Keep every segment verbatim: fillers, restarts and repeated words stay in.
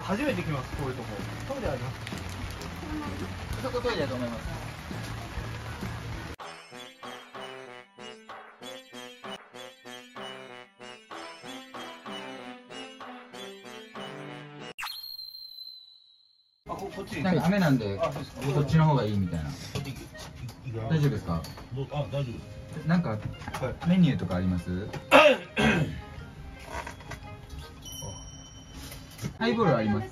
初めて来ます、こういうとこ。トイレあります。 そこトイレだと思います。 あ、ここっち。 なんか雨なんで、こっちの方がいいみたいな。大丈夫ですか？ あ、大丈夫。 なんかメニューとかあります？ハイボールあります。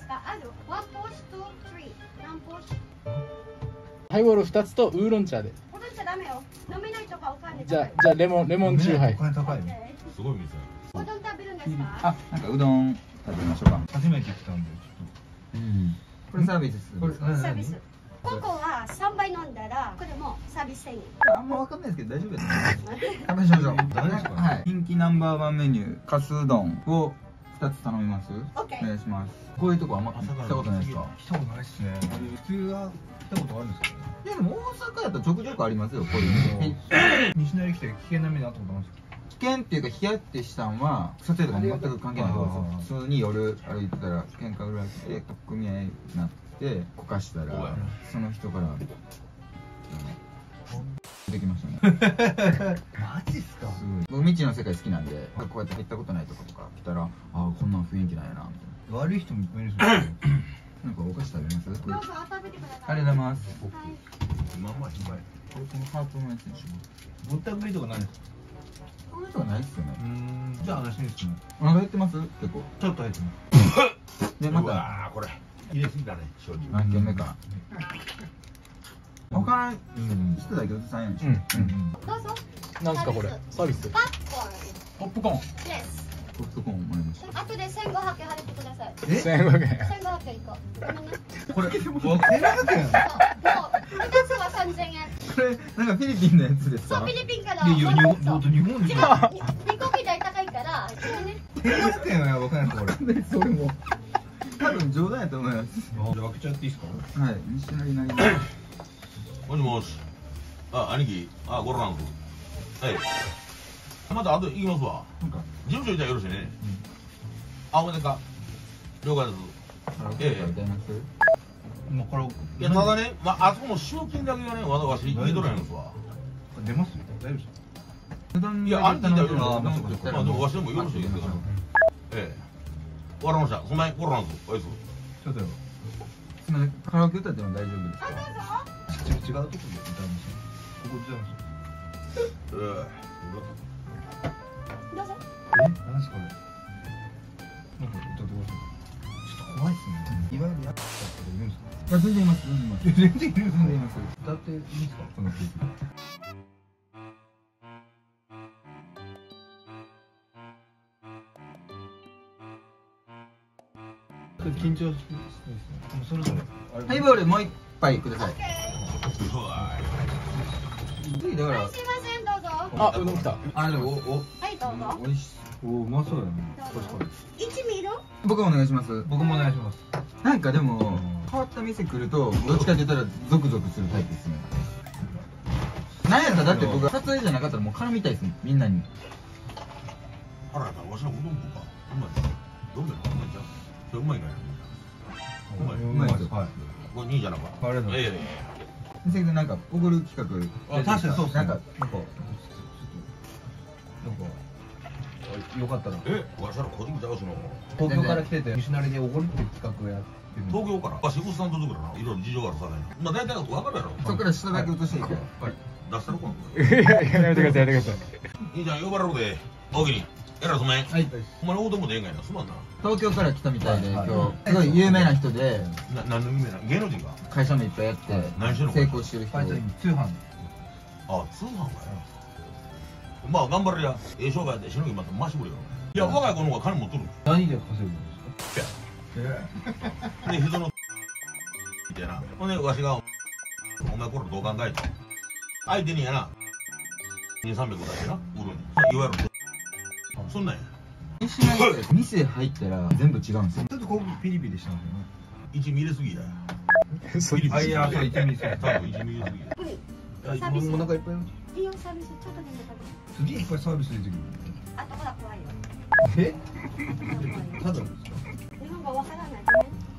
ハイボール二つとウーロン茶で。 ウーロン茶ダメよ。飲めないとかお金。 じゃあじゃあレモンレモンチューハイ。 お金高いね。 すごい店。 うどん食べるんですか？ あ、なんかうどん食べましょうか。 初めて来たんで、ちょっうん。これサービスです。 と。これ、 サービス。ここは三杯飲んだら、これもサービスせんえん。 あんまわかんないですけど大丈夫です。食べましょう。 ダメですか？ はい。人気ナンバーワンメニュー、かすうどんを二つ頼みます。 オッケー。 お願いします。こういうとこあんま来たことないですか？ 来たことないっすね。普通は来たことあるんですかね。 いやでも大阪やったらちょくちょくありますよ、こういうの。 西成来て危険な目にあったことあるんですか？ 危険っていうか、ヒヤってしたんは撮影とか全く関係ないことですよ。普通に夜歩いてたら喧嘩売られて組合になってこかしたら、その人からできましたね。 マジっすか？ すごい。僕未知の世界好きなんで、こうやって行ったことないとことか来たら、ああこんな雰囲気なんやなみたい悪い人もいっぱいいるんですよ。 な。なんかお菓子食べます？ どうぞ食べてください。 ありがとうございます。 まあまあ心配。 これこのハートのやつにしよぼったくりとかないですか？ う。こういうのはないっすよね。 うーん。じゃあ話ですね。 お腹減ってます？結構。 ちょっと入ってます。 でまうわたーこれ入れすぎたね、正直。 何軒目か。他の人だけ映さんようにしよう。うん。 どうぞ。 なんすかこれ？サービス。 パッコーン。 ポップコーン。 です。 ポップコーンもらいました。 後で千五百円払ってください。 え？ 千五百円。 千五百円いこう。ごめんね。 これ、せんごひゃくえん。 そう、もう二つは三千円。 これなんかフィリピンのやつですか？ そう、フィリピンから。 いやいや、日本、 そう日本で違う。 しょ。 飛行機代高いから、ね。 せんごひゃくえんはやばくないですか、これ。 それも多分冗談やと思います。 じゃあ開けちゃっていいですか？ はい、西成になります。 もしもし。あ、兄貴。あ、ゴロなんです。はい。また後行きますわ。 なんか事務所いたらよろしいね。あ、おめでか。了解です。 カラオケとか歌います？ 今から。 いや、ただね、まあ、あそこの集金だけがね、わざわし言いとらんのですわ。 出ます？大丈夫ですか？ うどんいや、兄貴いたらよろしい。 あまそうかそうかあ、でもわしでもよろしいですけど。ええ。終わりました。そんなにコロナです。おやす。 ちょっとよ。 すみません、カラオケ歌っても大丈夫ですか？ ち違うところで歌います。ここ歌います。 ええ。 どうぞ。 え？何ですかこれ？なんか歌ってください。ちょっと怖いっすね。いわゆるやったっているんですか？ いや、全然います、全然います。 全然いるんです全然います。 歌っていいですか？この曲。緊張してですね。もうそろそろ。 ハイボールもう一杯ください。 うわ次だからすいません、どうぞ。 あ、うどん来た。 あれおおはい、どうぞ。 おいしおお、うまそうだね。 どうぞ。一ミル。 僕もお願いします。 僕もお願いします。 なんかでも変わった店来るとどっちかって言ったらゾクゾクするタイプですね。なんやったらだって僕撮影じゃなかったらもう絡みたいですもん、みんなに。 あら、わしのうどんとか。うまい。どんなのうまいじゃん。それうまいかよ。うまい。 うまいです。はい。 これにいじゃなか。 ありがとうございます。 ええ。 先生なんかおごる企画。 あ、確かにそうっすね。 なんかなんか、なんか、よかったら。 え、わしら個人ちゃうしの。 東京から来てて、西成でおごるっていう企画をやってるんで。 東京から。わし、ウスさんとずくらな。いろいろ事情があるさね。まあ、大体わかるやろ。 そっから下だけ映していけ。 はい。出したろかいやいや、やめてください、やめてください。 いいじゃん、呼ばれるで。おおきに。えらいすめん。 はい。 お前のうどんもでええんかいな。すまんな。 東京から来たみたいではい今日すごい有名な人でな、何の夢な芸能人が会社もいっぱいやって何してんの成功してる人。 会社に通販。 あ、通販かよ。まあ、頑張れや。ええ商売でしのぎまた回してくれよ。いや、若い子の方が金持っとる。 何で稼ぐんですか？えで、人のみたいな。ほんで、わしが、お前これどう考えと。相手にやな、に、さんびゃく出してな、売るに。いわゆる、そんなんや。 西成って店入ったら全部違うんですよ。 ちょっとこうピリピリしてますよね。 いちミリすぎや。 そうピリピリあいやそういちミリすぎ多分いちミリすぎや。 サービス。 お腹いっぱい。 いいよ、サービス。ちょっとでも食べて。 次いっぱいサービス出てくる。 あとほら怖いよ。 え？ただですか？ 日本語わからない。ごめん。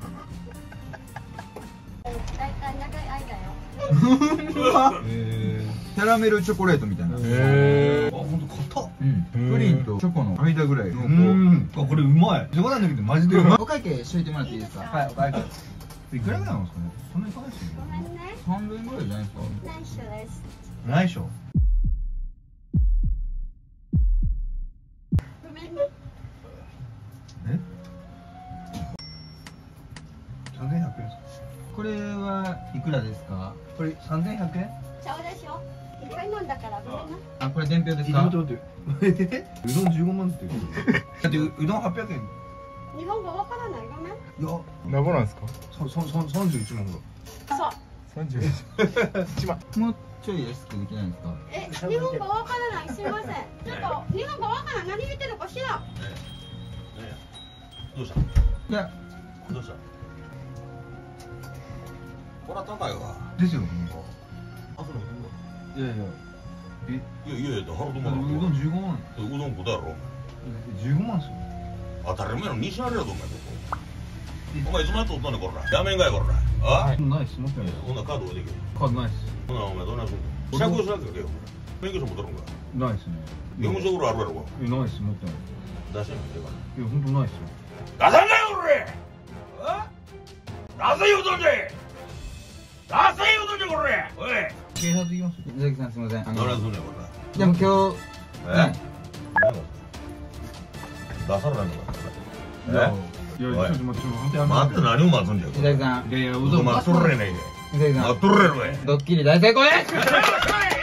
えキャラメルチョコレートみたいな。 へえー、あ、ほんと硬っ。 うん。プリンとチョコの間ぐらい濃う厚。 ん、あ、これうまい。冗談だけどマジでうまい。 お会計しといてもらっていいですか？はい、お会計。 いくらぐらいなんですかね。そんなに高いですよごめんね。 半分ぐらいじゃないですか？ 内緒です。 ないでしょ。 ごめんね。 え？三千ひゃくえんですか。 これはいくらですか？ これ三千ひゃくえん？ ちゃうでしょ。いっぱい飲んだからごめんな。 あ、これ伝票ですか？ 待って待って。えうどん十五万って言ってる。だってううどん八百円。 日本語わからないごめん。 いや、 何ぼなんですか？ そそそ三十一万ぐらい。 そう。 三十一万。 もうちょい安くできないんですか？ え、日本語わからないすいません。ちょっと日本語わからない何言ってるか知らん。 ねえねえどうしたいや、 どうしたこれは高いわですよ。 あそのいやいや。え、 いやいやいや腹止うまらんどん十五万。 うどん食うたやろ十五万っすよ。 当たり前の西あれやと思うよお前いつまでとったねこらやめんかいこらあないっす、持ってない。 ほんならカード置いてけカードないっす。 ほなお前どんなすんの資格しなきゃいけよ免許証持っとるんかないっすね。 業務証ぐらいあるやろかえ、ないっす、持ってない。 出してみてかいや、本当ないっすよ。 出さんなよ俺出せ言うとんじゃい出せ言うとんじゃこれおい警察行きますよ。 伊崎さんすみません。あの何すんねんこでも今日、 れえ出されないのかいや、 えいや、ちょっと待って、ちょっと本当やめ待って何を待つんじゃ伊崎さん、 いやいや、ううどんどん待っとれねえ伊崎さん、 待っとれるわドッキリ大成功です